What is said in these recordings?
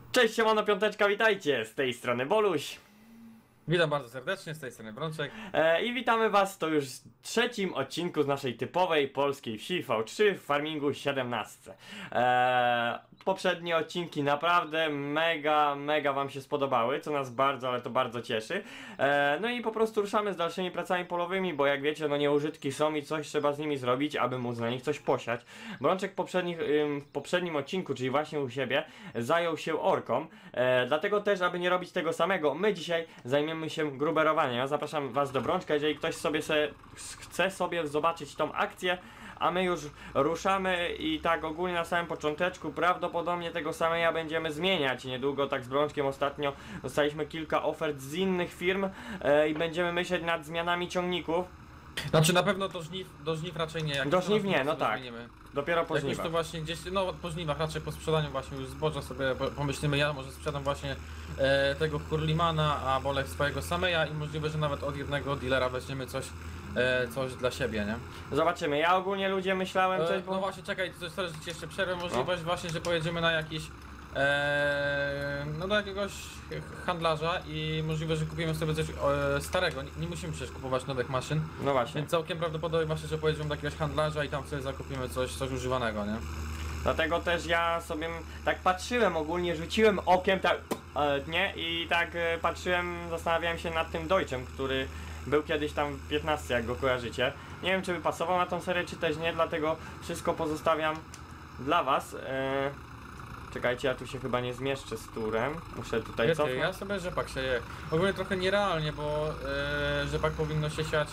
Cześć, siemano piąteczka, witajcie! Z tej strony Boluś. Witam bardzo serdecznie, z tej strony Brączek. I witamy was to już w trzecim odcinku z naszej typowej polskiej wsi V3 w farmingu 17. Poprzednie odcinki naprawdę mega wam się spodobały, co nas bardzo, ale to bardzo cieszy. No i po prostu ruszamy z dalszymi pracami polowymi, bo jak wiecie, no nieużytki są i coś trzeba z nimi zrobić, aby móc na nich coś posiać. Brączek w poprzednim odcinku, czyli właśnie u siebie, zajął się orką. Dlatego też, aby nie robić tego samego, my dzisiaj zajmiemy się gruberowaniem. Ja zapraszam was do Brączka, jeżeli ktoś chce sobie zobaczyć tą akcję, a my już ruszamy i tak ogólnie na samym począteczku prawdopodobnie tego samego będziemy zmieniać. Niedługo tak z Brączkiem ostatnio dostaliśmy kilka ofert z innych firm i będziemy myśleć nad zmianami ciągników. Znaczy na pewno do żniw raczej nie. Jak Do żniw nie, no tak. Zmienimy. Dopiero po Jak już żniwach. to właśnie gdzieś, no po żniwach, raczej po sprzedaniu właśnie już zboża sobie pomyślimy, ja może sprzedam właśnie tego Kurlimana, a Bolek swojego Sameja i możliwe, że nawet od jednego dealera weźmiemy coś dla siebie, nie? Zobaczymy. Ja ogólnie ludzie myślałem coś, bo... No właśnie, czekaj, coś że ci jeszcze przerwę, możliwość właśnie, że pojedziemy na jakiś no do jakiegoś handlarza i możliwe, że kupimy sobie coś starego, nie musimy przecież kupować nowych maszyn. No właśnie. Więc całkiem prawdopodobne właśnie, że pojedziemy do jakiegoś handlarza i tam sobie zakupimy coś używanego, nie? Dlatego też ja sobie tak patrzyłem ogólnie, rzuciłem okiem tak, nie? I tak patrzyłem, zastanawiałem się nad tym Deutschem, który był kiedyś tam w 15, jak go kojarzycie. Nie wiem, czy by pasował na tą serię, czy też nie, dlatego wszystko pozostawiam dla was. Czekajcie, ja tu się chyba nie zmieszczę z turem. Muszę tutaj Wiecie, cofnąć. ja sobie rzepak sieję. Ogólnie trochę nierealnie, bo rzepak powinno się siać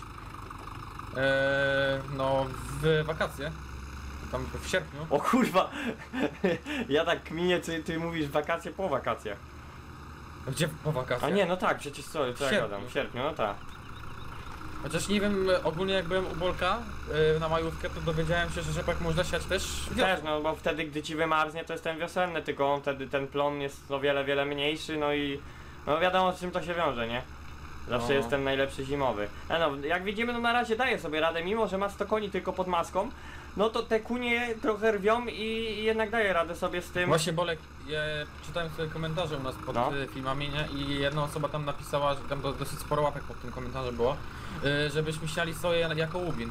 no w wakacje. Tam w sierpniu. O kurwa! Ja tak kminię, ty mówisz wakacje po wakacjach. Gdzie po wakacjach? A nie, no tak, przecież co ja sierpniu. gadam? W sierpniu, no tak. Chociaż nie wiem, ogólnie jak byłem u Bolka na majówkę, to dowiedziałem się, że rzepak można siać też Też, no bo wtedy gdy ci wymarznie, to jest ten wiosenny, tylko on wtedy ten plon jest o wiele mniejszy, no i no wiadomo z czym to się wiąże, nie? Zawsze No. jest ten najlepszy zimowy. No, jak widzimy, no na razie daje sobie radę, mimo że ma 100 koni tylko pod maską, no to te kunie trochę rwią i jednak daje radę sobie z tym. Właśnie Bolek, czytałem sobie komentarze u nas pod No. filmami, nie? I jedna osoba tam napisała, że tam dosyć sporo łapek pod tym komentarzem było, żebyśmy siali soję jako łubin.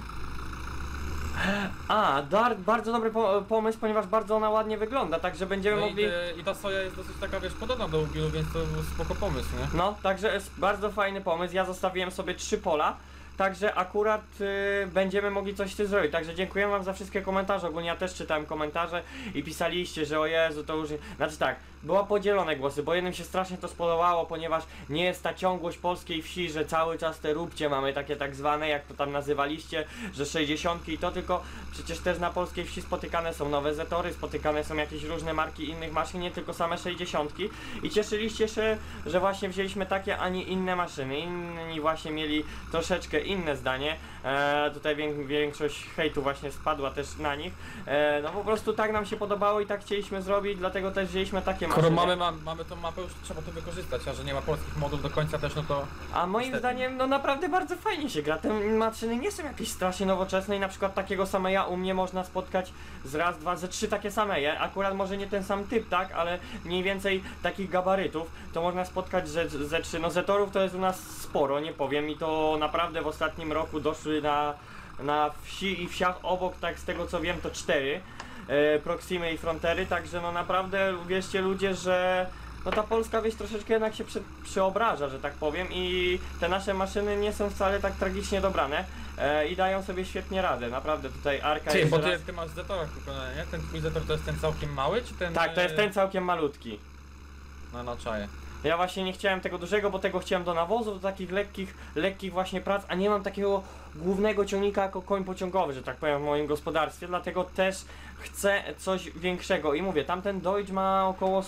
Bardzo dobry pomysł, ponieważ bardzo ona ładnie wygląda, także będziemy No mogli... i ta soja jest dosyć taka, wiesz, podobna do łubinu, więc to był spoko pomysł, nie? No, także jest bardzo fajny pomysł. Ja zostawiłem sobie 3 pola, także akurat będziemy mogli coś z tym zrobić. Także dziękuję wam za wszystkie komentarze. Ogólnie ja też czytałem komentarze i pisaliście, że o Jezu, to już... Znaczy tak, była podzielone głosy, bo jednym się strasznie to spodobało, ponieważ nie jest ta ciągłość polskiej wsi, że cały czas te róbcie mamy takie tak zwane, jak to tam nazywaliście, że 60 i to, tylko przecież też na polskiej wsi spotykane są nowe Zetory, spotykane są jakieś różne marki innych maszyn, nie tylko same 60 i cieszyliście się, że właśnie wzięliśmy takie, a nie inne maszyny. Inni właśnie mieli troszeczkę inne zdanie. Tutaj większość hejtu właśnie spadła też na nich. No po prostu tak nam się podobało i tak chcieliśmy zrobić, dlatego też wzięliśmy takie maszyny. Skoro mamy tą mapę, już trzeba to wykorzystać, a że nie ma polskich modów do końca też, no to... A moim Niestety. zdaniem, no naprawdę bardzo fajnie się gra. Te maszyny nie są jakieś strasznie nowoczesne i na przykład takiego Sameja u mnie można spotkać z raz, dwa, ze 3 takie Sameje. Akurat może nie ten sam typ, tak, ale mniej więcej takich gabarytów to można spotkać ze 3. No Zetorów to jest u nas sporo, nie powiem, i to naprawdę w ostatnim roku doszły na wsi i wsiach obok, tak z tego co wiem, to 4 Proximy i Frontery, także no naprawdę wierzcie ludzie, że no ta polska wieś troszeczkę jednak się przeobraża, że tak powiem, i te nasze maszyny nie są wcale tak tragicznie dobrane i dają sobie świetnie radę, naprawdę tutaj Arka Ty, jest bo raz... ty masz Zetora kupione, nie? Ten twój Zetor to jest ten całkiem mały, czy ten... Tak, to jest ten całkiem malutki. No czaję. Ja właśnie nie chciałem tego dużego, bo tego chciałem do nawozu, do takich lekkich właśnie prac, a nie mam takiego głównego ciągnika jako koń pociągowy, że tak powiem, w moim gospodarstwie, dlatego też chcę coś większego i mówię, tamten Deutsch ma około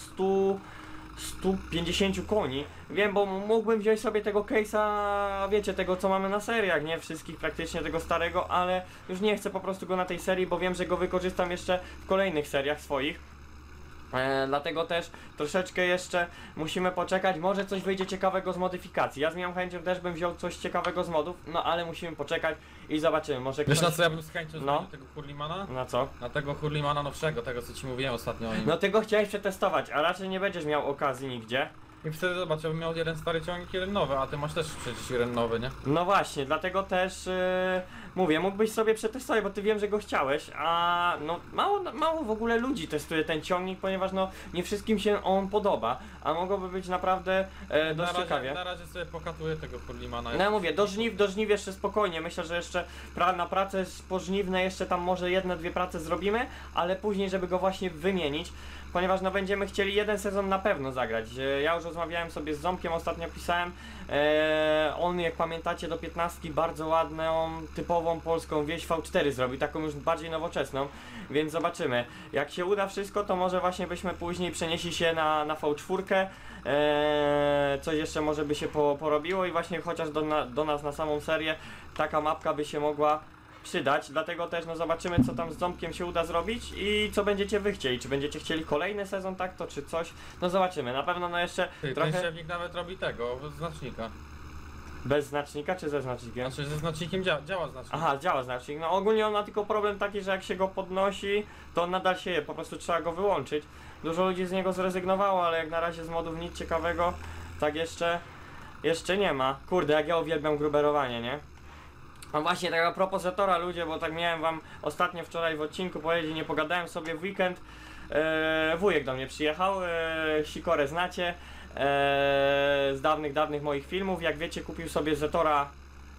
150 koni. Wiem, bo mógłbym wziąć sobie tego case'a, wiecie, tego co mamy na seriach, nie wszystkich praktycznie, tego starego, ale już nie chcę po prostu go na tej serii, bo wiem, że go wykorzystam jeszcze w kolejnych seriach swoich. Dlatego też troszeczkę jeszcze musimy poczekać, może coś wyjdzie ciekawego z modyfikacji. Ja z miłą chęcią też bym wziął coś ciekawego z modów, no ale musimy poczekać i zobaczymy, może Wiesz ktoś... na co ja bym z chęcią No. zmienił tego Hurlimana? Na co? Na tego Hurlimana nowszego, tego co ci mówiłem ostatnio o nim. No tego chciałeś przetestować, a raczej nie będziesz miał okazji nigdzie. I wtedy zobacz, ja bym miał jeden stary ciągnik, jeden nowy, a ty masz też przecież jeden nowy, nie? No właśnie, dlatego też mówię, mógłbyś sobie przetestować, bo ty wiem, że go chciałeś, a no mało w ogóle ludzi testuje ten ciągnik, ponieważ no nie wszystkim się on podoba, a mogłoby być naprawdę dość ciekawie. Na razie sobie pokatuję tego Hurlimana. No ja mówię, do żniw jeszcze spokojnie, myślę, że jeszcze na prace pożniwne jeszcze tam może jedne, dwie prace zrobimy, ale później, żeby go właśnie wymienić, ponieważ no będziemy chcieli jeden sezon na pewno zagrać. Ja już rozmawiałem sobie z Ząbkiem, ostatnio pisałem, on jak pamiętacie do 15 bardzo ładną, typową polską wieś V4 zrobił, taką już bardziej nowoczesną, więc zobaczymy. Jak się uda wszystko, to może właśnie byśmy później przenieśli się na V4, coś jeszcze może by się porobiło i właśnie chociaż do nas na samą serię taka mapka by się mogła przydać, dlatego też no zobaczymy co tam z Ząbkiem się uda zrobić i co będziecie wy chcieli, czy będziecie chcieli kolejny sezon tak to czy coś, no zobaczymy, na pewno no jeszcze Ty, trochę... ten siewnik nawet robi tego, znacznika. Bez znacznika czy ze znacznikiem? Znaczy ze znacznikiem działa znacznik. Aha, działa znacznik, no ogólnie on ma tylko problem taki, że jak się go podnosi, to on nadal sieje, po prostu trzeba go wyłączyć. Dużo ludzi z niego zrezygnowało, ale jak na razie z modów nic ciekawego, tak jeszcze nie ma. Kurde, jak ja uwielbiam gruberowanie, nie? A właśnie tak a propos Zetora ludzie, bo tak miałem wam ostatnio wczoraj w odcinku powiedzieć, nie pogadałem sobie w weekend. Wujek do mnie przyjechał, Sikorę znacie, z dawnych moich filmów. Jak wiecie, kupił sobie Zetora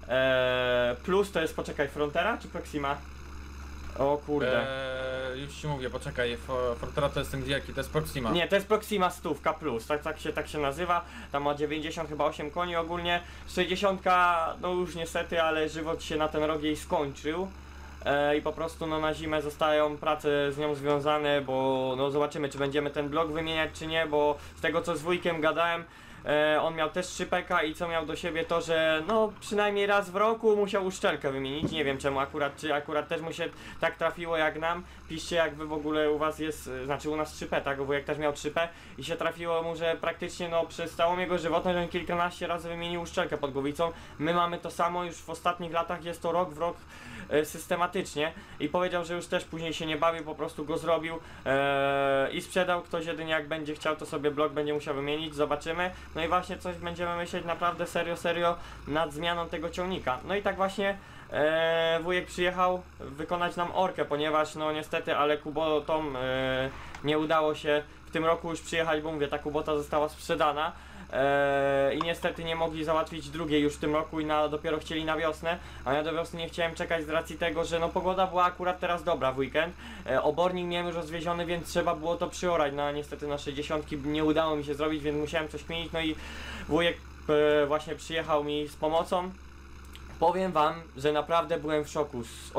Plus, to jest poczekaj Frontera czy Proxima? O kurde. Już ci mówię, poczekaj, Fortera to jest ten wielki, to jest Proxima. Nie, to jest Proxima 100 Plus, tak się nazywa. Tam ma 90 chyba 8 koni ogólnie. 60 no już niestety, ale żywot się na ten rok jej skończył. I po prostu no na zimę zostają prace z nią związane, bo no zobaczymy czy będziemy ten blok wymieniać czy nie, bo z tego co z wujkiem gadałem, on miał też 3PK i co miał do siebie to, że no przynajmniej raz w roku musiał uszczelkę wymienić, nie wiem czemu czy akurat też mu się tak trafiło jak nam, piszcie jak wy w ogóle u was jest, znaczy u nas 3P, tak, wujek też miał 3P i się trafiło mu, że praktycznie no przez całą jego żywotność on kilkanaście razy wymienił uszczelkę pod głowicą, my mamy to samo już w ostatnich latach, jest to rok w rok systematycznie i powiedział, że już też później się nie bawił, po prostu go zrobił i sprzedał. Ktoś jedynie jak będzie chciał to sobie blok będzie musiał wymienić, zobaczymy. No i właśnie coś będziemy myśleć naprawdę serio nad zmianą tego ciągnika. No i tak właśnie wujek przyjechał wykonać nam orkę, ponieważ no niestety, ale Kubotom nie udało się w tym roku już przyjechać, bo mówię, ta Kubota została sprzedana. I niestety nie mogli załatwić drugiej już w tym roku i dopiero chcieli na wiosnę, a ja do wiosny nie chciałem czekać z racji tego, że no pogoda była akurat teraz dobra w weekend, obornik miałem już rozwieziony, więc trzeba było to przyorać, no a niestety na 60 nie udało mi się zrobić, więc musiałem coś kminić, no i wujek właśnie przyjechał mi z pomocą. Powiem wam, że naprawdę byłem w szoku, z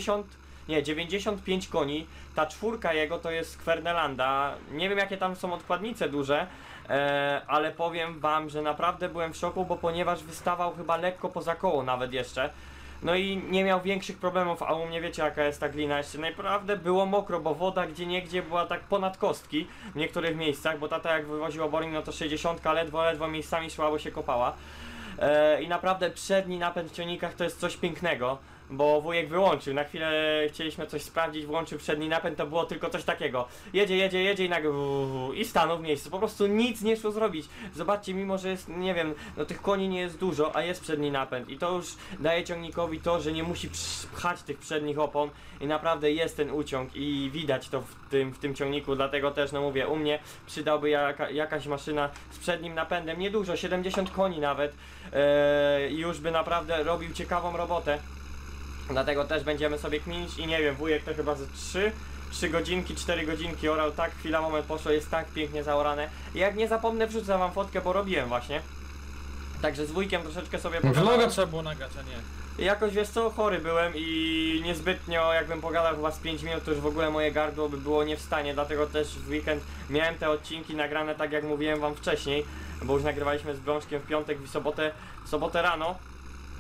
95 koni, ta czwórka jego to jest Kwernelanda, nie wiem jakie tam są odkładnice duże, ale powiem wam, że naprawdę byłem w szoku, bo ponieważ wystawał chyba lekko poza koło nawet jeszcze, no i nie miał większych problemów, a u mnie wiecie jaka jest ta glina jeszcze, naprawdę było mokro, bo woda gdzieniegdzie była tak ponad kostki w niektórych miejscach, bo tata jak wywoził obornik, no to 60 ledwo miejscami szła, bo się kopała. I naprawdę przedni napęd w ciągnikach to jest coś pięknego, bo wujek wyłączył, na chwilę chcieliśmy coś sprawdzić, włączył przedni napęd, to było tylko coś takiego, jedzie i nagle i stanął w miejscu, po prostu nic nie szło zrobić. Zobaczcie, mimo że jest, nie wiem, no tych koni nie jest dużo, a jest przedni napęd i to już daje ciągnikowi to, że nie musi pchać tych przednich opon i naprawdę jest ten uciąg i widać to w tym ciągniku, dlatego też no mówię, u mnie przydałby jakaś maszyna z przednim napędem, niedużo, 70 koni nawet, i już by naprawdę robił ciekawą robotę. Dlatego też będziemy sobie kminić i nie wiem, wujek to chyba ze 3 godzinki, 4 godzinki orał, tak, chwila, moment poszło, jest tak pięknie zaorane. I jak nie zapomnę, wrzucę wam fotkę, bo robiłem właśnie. Także z wujkiem troszeczkę sobie pogadałem. Vloga trzeba było nagrać, a nie. Jakoś wiesz co, chory byłem i niezbytnio, jakbym pogadał chyba z 5 minut, to już w ogóle moje gardło by było nie w stanie, dlatego też w weekend miałem te odcinki nagrane tak jak mówiłem wam wcześniej, bo już nagrywaliśmy z Brączkiem w piątek i w sobotę rano.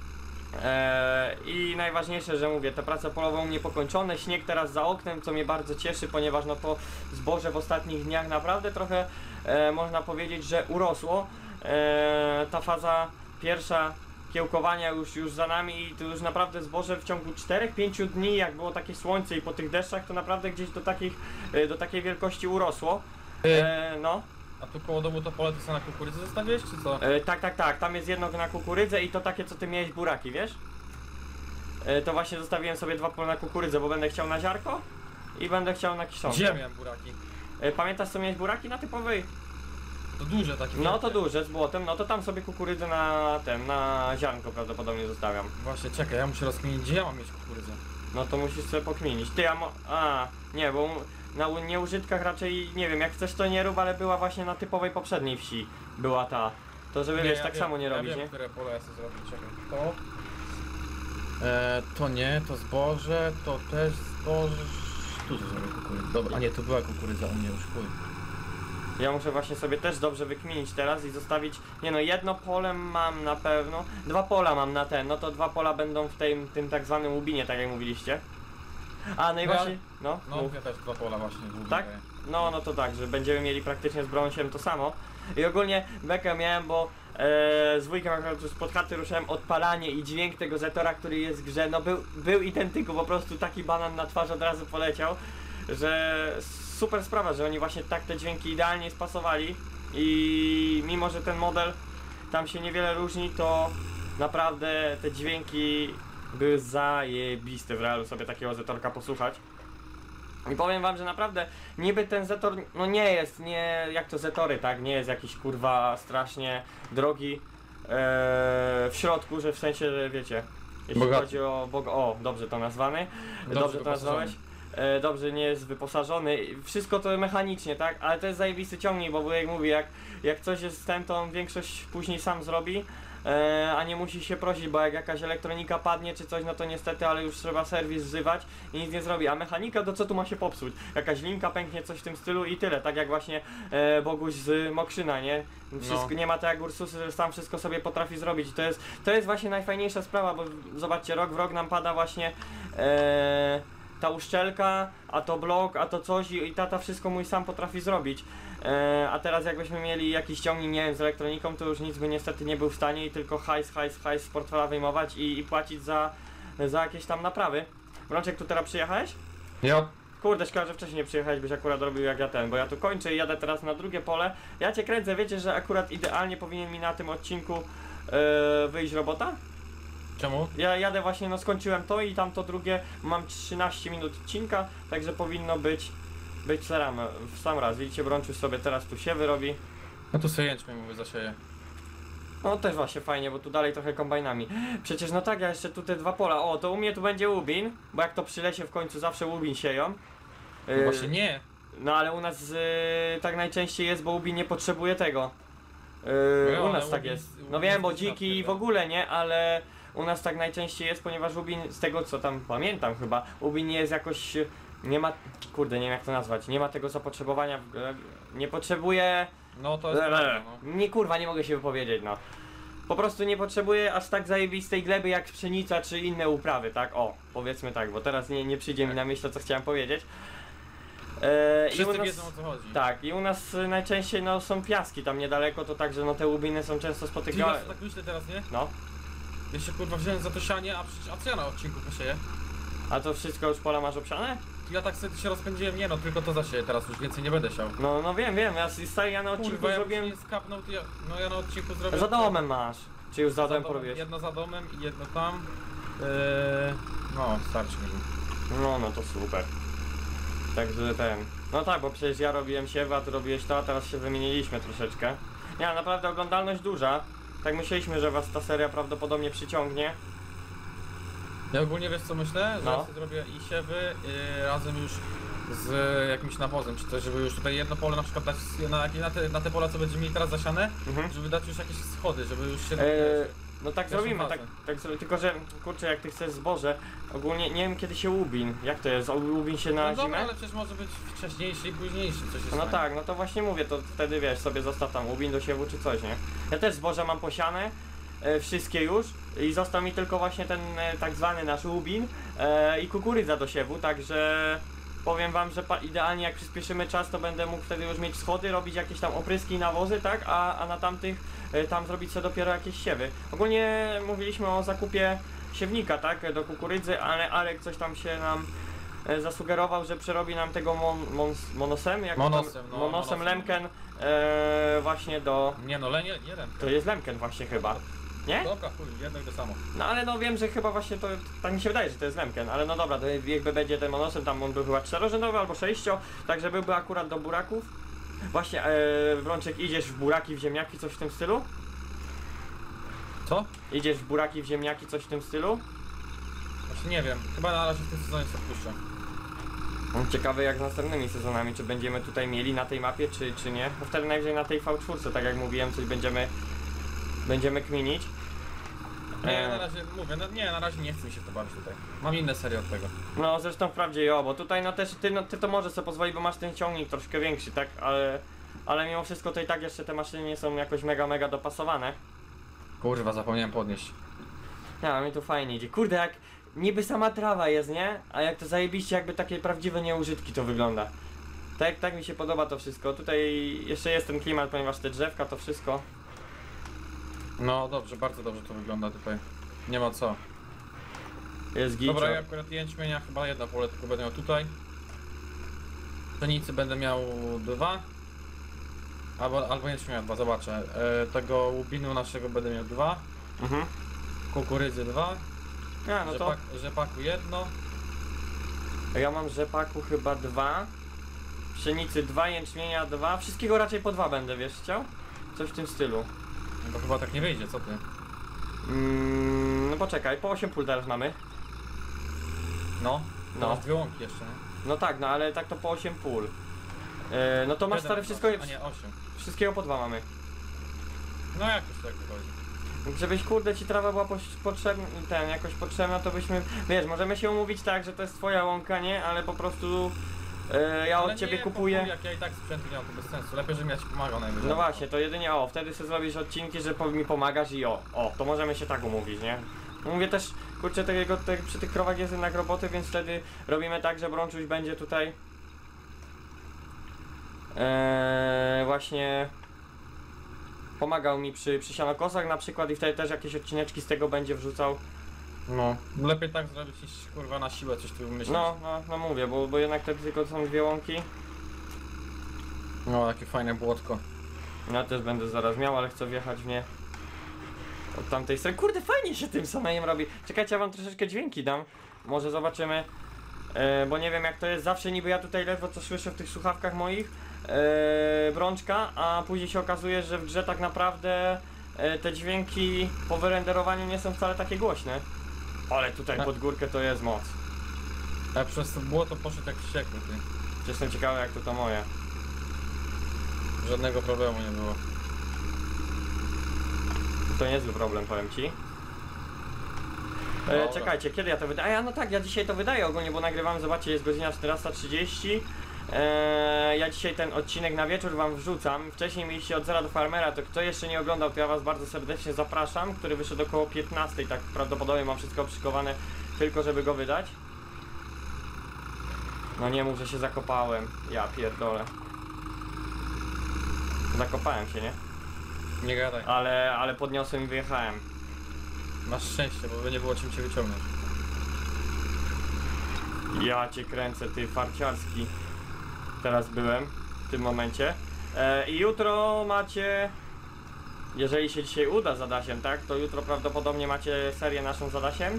I najważniejsze, że mówię, te prace polowe u mnie pokończone, śnieg teraz za oknem, co mnie bardzo cieszy, ponieważ no to zboże w ostatnich dniach naprawdę trochę można powiedzieć, że urosło. Ta faza pierwsza kiełkowania już za nami i to już naprawdę zboże w ciągu 4-5 dni, jak było takie słońce i po tych deszczach, to naprawdę gdzieś do takiej wielkości urosło. No. A tu koło domu to pole to co na kukurydzę zostawiłeś, czy co? Tak, tam jest jedno na kukurydzę i to takie, co ty miałeś buraki, wiesz? To właśnie zostawiłem sobie 2 pola na kukurydzę, bo będę chciał na ziarko i będę chciał na kiszonkę. Gdzie ja miałem buraki? Pamiętasz, co miałeś buraki na typowej? To duże takie. No to wielkie. duże, z błotem, no to tam sobie kukurydzę na ziarnko prawdopodobnie zostawiam. Właśnie, czekaj, ja muszę rozkminić, gdzie ja mam mieć kukurydzę. No to musisz sobie pokminić. Ty, nie, bo na nieużytkach raczej, nie wiem, jak chcesz to nie rób, ale była właśnie na typowej poprzedniej wsi, była ta. To żeby wiesz, ja tak wiem, samo nie robić, ja wiem, nie? które pole ja chcę zrobić, czekaj. To nie, to zboże, to też zboże. Tu to zrobię kukurydzę. Dobra, a nie, to była kukurydza u mnie już, chuj. Ja muszę właśnie sobie też dobrze wykminić teraz i zostawić, nie no, jedno pole mam na pewno, 2 pola mam na ten, no to 2 pola będą w tym tak zwanym łubinie, tak jak mówiliście. No i No ja- właśnie, no, No, mów. ja też 2 pola właśnie głównie Tak? daję. No to tak, że będziemy mieli praktycznie z brąsiem to samo. I ogólnie bekę miałem, bo z wujkiem akurat już spod chaty ruszałem odpalanie i dźwięk tego Zetora, który jest w grze, no był identyku, po prostu taki banan na twarz od razu poleciał, że super sprawa, że oni właśnie tak te dźwięki idealnie spasowali i mimo, że ten model tam się niewiele różni, to naprawdę te dźwięki były zajebiste w realu sobie takiego Zetorka posłuchać. I powiem wam, że naprawdę niby ten Zetor, no nie jest, jak to Zetory, tak, nie jest jakiś kurwa strasznie drogi w środku, że w sensie, że wiecie, jeśli Bogaty. chodzi o dobrze to nazwany, dobrze to nazwałeś, dobrze nie jest wyposażony, wszystko to mechanicznie, tak, ale to jest zajebisty ciągnik, bo wujek mówi, jak coś jest z tym, to on większość później sam zrobi. A nie musi się prosić, bo jak jakaś elektronika padnie czy coś, no to niestety, ale już trzeba serwis wzywać i nic nie zrobi. A mechanika, to co tu ma się popsuć? Jakaś linka pęknie, coś w tym stylu i tyle. Tak jak właśnie Boguś z Mokrzyna, nie? Wszystko, nie ma tak jak Ursusy, że sam wszystko sobie potrafi zrobić. I to jest właśnie najfajniejsza sprawa, bo zobaczcie, rok w rok nam pada właśnie ta uszczelka, a to blok, a to coś i tata wszystko mój sam potrafi zrobić. A teraz jakbyśmy mieli jakiś ciągnik, nie wiem, z elektroniką, to już nic by niestety nie był w stanie i tylko hajs z portfela wyjmować i płacić za jakieś tam naprawy. Brączek, tu teraz przyjechałeś? Ja. Kurde, szkoda, że wcześniej nie przyjechałeś, byś akurat robił jak ja bo ja tu kończę i jadę teraz na drugie pole. Ja cię kręcę, wiecie, że akurat idealnie powinien mi na tym odcinku wyjść robota? Czemu? Ja jadę właśnie, no skończyłem to i tamto drugie, mam 13 minut odcinka, także powinno być w sam raz. Widzicie, Brączuś sobie teraz tu się wyrobi. No tu sobie jęczmień mówię zasieję. No też właśnie fajnie, bo tu dalej trochę kombajnami. Przecież no tak, ja jeszcze tu te 2 pola. O, to u mnie tu będzie łubin, bo jak to przy lesie w końcu zawsze łubin sieją. No właśnie nie. No ale u nas tak najczęściej jest, bo łubin nie potrzebuje tego. No, U ale nas tak łubin- jest. No łubin wiem, bo jest dziki w ogóle nie, ale u nas tak najczęściej jest, ponieważ łubin, z tego co tam pamiętam chyba, łubin nie jest jakoś, nie ma, kurde, nie wiem jak to nazwać, nie ma tego zapotrzebowania, nie potrzebuje, No to jest prawda, no. nie kurwa, nie mogę się wypowiedzieć, no. Po prostu nie potrzebuje aż tak zajebistej gleby jak pszenica czy inne uprawy, tak? O, powiedzmy tak, bo teraz nie przyjdzie mi na myśl to, co chciałem powiedzieć. I Wszyscy u nas, wiedzą o co chodzi. tak, i u nas najczęściej no, są piaski tam niedaleko, to także no, te łubiny są często Ty spotykane. tak myślę teraz, nie? No, Ja się kurwa wziąłem za to sianie, a co ja na odcinku posieję? a to wszystko już pola masz obsiane? Ja tak sobie się rozpędziłem, nie no, tylko to zasieję, teraz już więcej nie będę siał. No wiem, ja na odcinku Kurwa, ja zrobiłem, nie skapnął, to ja na odcinku zrobię... za domem masz. Czy już za Za domem domem, porobiłeś? jedno za domem i jedno tam. No, starczy mi. No to super. Także no tak, bo przecież ja robiłem siewa, ty robiłeś to, a teraz się wymieniliśmy troszeczkę. Nie, naprawdę oglądalność duża. Tak myśleliśmy, że was ta seria prawdopodobnie przyciągnie. Ja ogólnie wiesz co myślę? Że No. ja sobie zrobię i siewy razem już z jakimś nawozem, czy coś, żeby już tutaj jedno pole na przykład dać na te pola, co będziemy mieli teraz zasiane, Mhm. żeby dać już jakieś schody, żeby już się... No tak Pierwszą zrobimy, fazę. tylko że kurczę, jak ty chcesz zboże, ogólnie nie wiem kiedy się łubin. Jak to jest? Łubin się na No zimę? dobra, ale przecież może być wcześniejszy i późniejszy, coś jest No fajne. tak, no to właśnie mówię, to wtedy wiesz, sobie zostaw tam łubin do siewu czy coś, nie? Ja też zboże mam posiane, wszystkie już i został mi tylko właśnie ten tak zwany nasz łubin i kukurydza do siewu, także powiem wam, że idealnie jak przyspieszymy czas, to będę mógł wtedy już mieć schody, robić jakieś tam opryski i nawozy, tak, a na tamtych tam zrobić sobie dopiero jakieś siewy. Ogólnie mówiliśmy o zakupie siewnika, tak, do kukurydzy, ale Arek coś tam się nam zasugerował, że przerobi nam tego monosem, jak Monosem, tam, no, monosem monosem. Lemken właśnie do... Nie no, jeden. To jest Lemken właśnie chyba, nie? Dobra, chuj, jedno i to samo. No ale no wiem, że chyba właśnie to, tak mi się wydaje, że to jest Lemken, ale no dobra, to jakby będzie ten monosem, tam on był chyba 4-rzędowy albo 6, także byłby akurat do buraków. Właśnie, Brączek, idziesz w buraki, w ziemniaki, coś w tym stylu? Co? Idziesz w buraki, w ziemniaki, coś w tym stylu? Właśnie nie wiem, chyba na razie w tym sezonie sobie odpuszczę. Ciekawe jak z następnymi sezonami, czy będziemy tutaj mieli na tej mapie, czy nie. Bo wtedy najwyżej na tej V4, tak jak mówiłem, coś będziemy kminić. Nie, na razie mówię, no, nie, na razie nie chcę mi się w to bawić tutaj. Mam inne serie od tego. No zresztą wprawdzie jo, bo tutaj no też ty to możesz sobie pozwolić, bo masz ten ciągnik troszkę większy, tak? Ale mimo wszystko to i tak jeszcze te maszyny nie są jakoś mega dopasowane. Kurwa, zapomniałem podnieść. Ja, mi tu fajnie idzie. Kurde, jak niby sama trawa jest, nie? A jak to zajebiście jakby takie prawdziwe nieużytki to wygląda. Tak mi się podoba to wszystko. Tutaj jeszcze jest ten klimat, ponieważ te drzewka, to wszystko. No dobrze, bardzo dobrze to wygląda tutaj. Nie ma co. Jest git. Dobra, ja akurat jęczmienia chyba jedno pole tylko będę miał tutaj. Pszenicy będę miał 2. Albo jęczmienia 2, zobaczę. Tego łubinu naszego będę miał 2. Mhm. Kukurydzy 2. Ja, no to Rzepaku 1. ja mam rzepaku chyba 2. Pszenicy 2, jęczmienia 2. Wszystkiego raczej po 2 będę, wiesz, chciał? Coś w tym stylu. No to chyba tak nie wyjdzie, co ty? No poczekaj, po 8 pól teraz mamy. No, No. masz 2 łąki jeszcze, nie? No tak, no ale tak to po 8 pól. No to masz stary wszystko, A nie, 8. wszystkiego po 2 mamy. No jakoś tak wychodzi. Żebyś kurde ci trawa była potrzebna, jakoś potrzebna, to byśmy, wiesz, możemy się umówić tak, że to jest twoja łąka, nie? Ale po prostu ja Ale od ciebie nie, kupuję. Jak ja i tak sprzętu nie mam, to bez sensu. Lepiej, żebym ja ci pomagał najwyżej. No właśnie, to jedynie wtedy sobie zrobisz odcinki, że mi pomagasz i to możemy się tak umówić, nie? Mówię też, kurczę, przy tych krowach jest jednak roboty, więc wtedy robimy tak, że Brączuś będzie tutaj właśnie pomagał mi przy sianokosach na przykład i wtedy też jakieś odcineczki z tego będzie wrzucał. No, lepiej tak zrobić niż kurwa na siłę coś tu wymyślić. No mówię, bo jednak wtedy tylko są 2 łąki. No, jakie fajne błotko. Ja też będę zaraz miał, ale chcę wjechać w nie od tamtej strony. Kurde, fajnie się tym samym robi. Czekajcie, ja wam troszeczkę dźwięki dam. Może zobaczymy, bo nie wiem jak to jest. Zawsze niby ja tutaj ledwo co słyszę w tych słuchawkach moich Brączka, a później się okazuje, że w grze tak naprawdę te dźwięki po wyrenderowaniu nie są wcale takie głośne. Ale tutaj pod górkę to jest moc. A przez to błoto poszedł jak wściekły, ty. Jestem ciekawy jak to moje. Żadnego problemu nie było. To niezły problem, powiem ci. Dobra. Czekajcie, kiedy ja to wydaję? No tak, ja dzisiaj to wydaję ogólnie, bo nagrywam, zobaczcie, jest godzina 14:30. Ja dzisiaj ten odcinek na wieczór wam wrzucam. Wcześniej mieliście od Zera do Farmera, to kto jeszcze nie oglądał, to ja was bardzo serdecznie zapraszam, który wyszedł około 15, tak prawdopodobnie mam wszystko przyszykowane tylko żeby go wydać. No nie mów, że się zakopałem. Ja pierdolę. Zakopałem się, nie? Nie gadaj. Ale podniosłem i wyjechałem. Masz szczęście, bo by nie było czym cię wyciągnąć. Ja cię kręcę, ty farciarski. Teraz byłem w tym momencie. I jutro macie, jeżeli się dzisiaj uda z Adasiem, tak, to jutro prawdopodobnie macie serię naszą z Adasiem.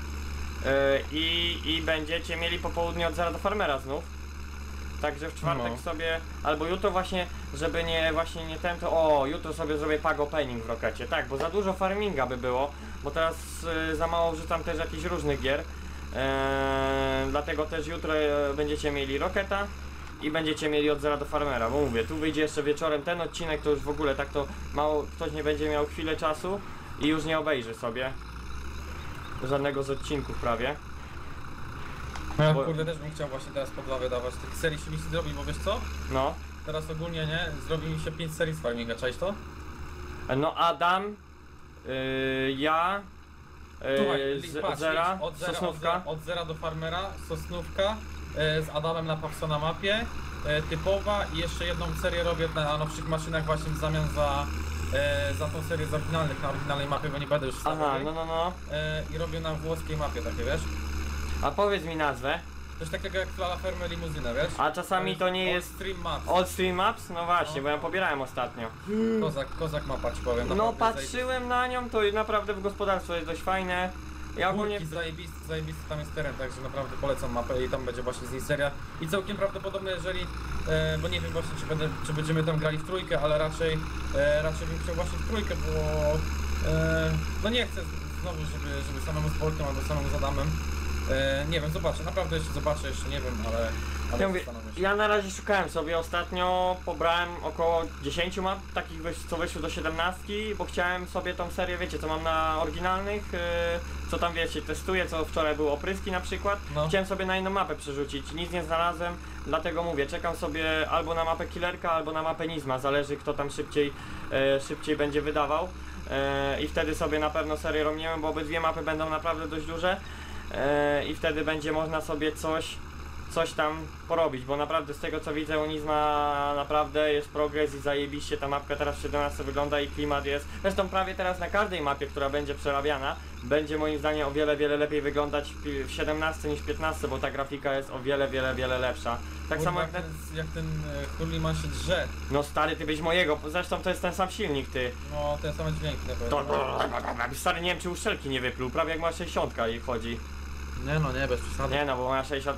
I będziecie mieli popołudnie od Zera do Farmera znów. Także w czwartek sobie, albo jutro właśnie, żeby nie ten, to jutro sobie zrobię pag opening w Rokecie, tak, bo za dużo farminga by było, bo teraz za mało wrzucam też jakichś różnych gier. Dlatego też jutro będziecie mieli Roketa i będziecie mieli od Zera do Farmera, bo mówię, tu wyjdzie jeszcze wieczorem ten odcinek, to już w ogóle tak to mało, ktoś nie będzie miał chwilę czasu i już nie obejrzy sobie żadnego z odcinków prawie. No ja Bo- kurde też bym chciał właśnie teraz po 2 wydawać. Tych serii się mi zrobi, bo wiesz co? No, Teraz ogólnie nie, zrobi mi się 5 serii z farminga, czaisz to? no Adam, Ja, Słuchaj, z Zera, Sosnówka. od zera do farmera, Sosnówka, z Adamem na Pawsa na mapie, typowa i jeszcze jedną serię robię na nowszych maszynach właśnie w zamian za tą serię z oryginalnych, na oryginalnej mapie, bo nie będę już Aha, stawiał. no. I robię na włoskiej mapie takie, wiesz? A powiedz mi nazwę. Coś takiego jak Flala Ferme Limuzynę, wiesz? A czasami to nie jest Stream Maps. Old Stream Maps? No właśnie, No. bo ja pobierałem ostatnio. Kozak mapa ci powiem. No naprawdę patrzyłem na nią, to naprawdę w gospodarstwo jest dość fajne. Ja ogólnie... Górki zajebisty tam jest teren, także naprawdę polecam mapę i tam będzie właśnie z niej seria. I całkiem prawdopodobne, jeżeli, bo nie wiem właśnie czy będziemy tam grali w trójkę, ale raczej bym chciał właśnie w trójkę, bo no nie chcę znowu, żeby samemu z Bolkiem albo samemu z Adamem. Nie wiem, zobaczę, naprawdę jeszcze nie wiem, ale Ja, mówię, zastanowię się. ja na razie szukałem sobie ostatnio, pobrałem około 10 map, takich co wyszły do 17, bo chciałem sobie tą serię, wiecie, co mam na oryginalnych, co tam wiecie, testuję, co wczoraj były opryski na przykład, No. chciałem sobie na inną mapę przerzucić, nic nie znalazłem, dlatego mówię, czekam sobie albo na mapę Killerka, albo na mapę Nizma, zależy kto tam szybciej będzie wydawał i wtedy sobie na pewno serię robimy, bo obydwie mapy będą naprawdę dość duże i wtedy będzie można sobie coś tam porobić, bo naprawdę z tego co widzę u Nizma naprawdę jest progres i zajebiście ta mapka teraz w 17 wygląda i klimat jest. Zresztą prawie teraz na każdej mapie, która będzie przerabiana, będzie moim zdaniem o wiele lepiej wyglądać w 17 niż 15, bo ta grafika jest o wiele lepsza. Tak Kurwa, samo jak ten Hurliman się drze, no stary, ty byś mojego, zresztą to jest ten sam silnik ty. no ten same dźwięki na To, pewno. stary, nie wiem czy uszczelki nie wypluł, prawie jak ma 60 i chodzi. Nie, bez przesady. Nie no, bo moja 60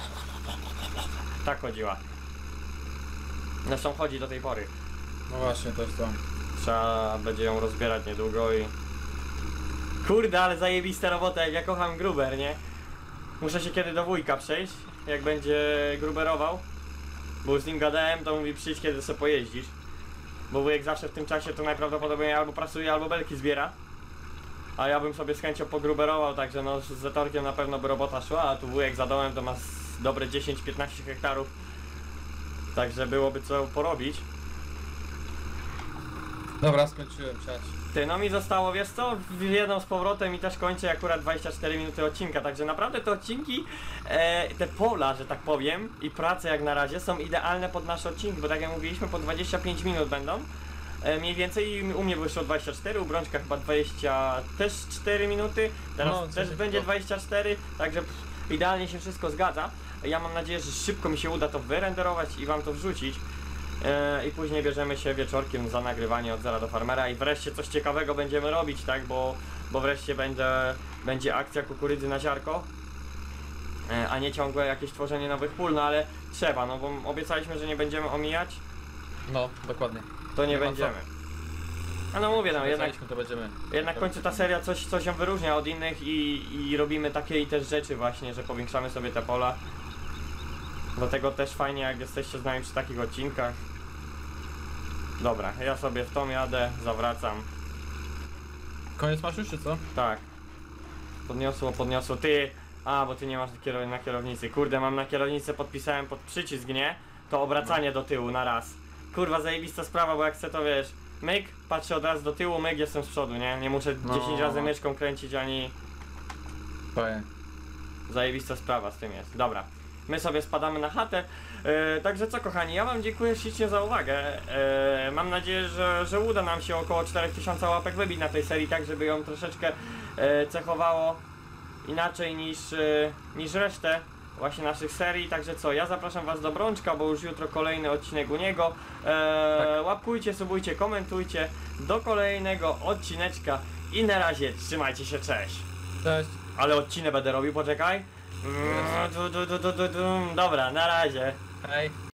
tak chodziła. Zresztą chodzi do tej pory. No właśnie, to jest to. Trzeba będzie ją rozbierać niedługo i... Kurde, ale zajebista robota, jak ja kocham Gruber, nie? Muszę się kiedy do wujka przejść, jak będzie gruberował. Bo już z nim gadałem, to mówi przyjdź kiedy sobie pojeździsz. Bo wujek zawsze w tym czasie to najprawdopodobniej albo pracuje, albo belki zbiera. A ja bym sobie z chęcią pogruberował, także no z Zetorkiem na pewno by robota szła, a tu wujek za domem to ma dobre 10-15 hektarów. Także byłoby co porobić. Dobra, skończyłem siać. Ty, no mi zostało, wiesz co, jedną z powrotem i też kończę akurat 24 minuty odcinka, także naprawdę te odcinki, te pola, że tak powiem, i prace jak na razie są idealne pod nasze odcinki, bo tak jak mówiliśmy, po 25 minut będą. Mniej więcej u mnie wyszło 24, u Brączka chyba 24 minuty, teraz No, też coś będzie takiego. 24, także idealnie się wszystko zgadza. Ja mam nadzieję, że szybko mi się uda to wyrenderować i wam to wrzucić. I później bierzemy się wieczorkiem za nagrywanie od zera do farmera i wreszcie coś ciekawego będziemy robić, tak, bo wreszcie będzie akcja kukurydzy na ziarko, a nie ciągłe jakieś tworzenie nowych pól, no ale trzeba, no bo obiecaliśmy, że nie będziemy omijać, No, dokładnie. to nie Nie ma będziemy. A no mówię, no jednak To będziemy. w końcu ta seria coś ją wyróżnia od innych i robimy takie i też rzeczy właśnie, że powiększamy sobie te pola. Dlatego też fajnie jak jesteście z nami przy takich odcinkach. Dobra, ja sobie w tą jadę, zawracam. Koniec masz już, czy co? Tak. Podniosło. Ty! A, bo ty nie masz na kierownicy. Kurde, mam na kierownicę, podpisałem pod przycisk, nie? To obracanie do tyłu na raz. Kurwa, zajebista sprawa, bo jak chcę to wiesz... Myk, patrzę od razu do tyłu, myk, jestem z przodu, nie? Nie muszę 10 razy myszką kręcić, ani... Fajnie. Zajebista sprawa z tym jest. Dobra. My sobie spadamy na chatę. Także co kochani, ja wam dziękuję ślicznie za uwagę. Mam nadzieję, że uda nam się około 4000 łapek wybić na tej serii, tak żeby ją troszeczkę cechowało inaczej niż resztę właśnie naszych serii. Także co, ja zapraszam was do Brączka, bo już jutro kolejny odcinek u niego. Tak. Łapkujcie, subujcie, komentujcie. Do kolejnego odcineczka i na razie trzymajcie się, cześć. Cześć. Ale odcinek będę robił, poczekaj. Dobra, na razie. Hej.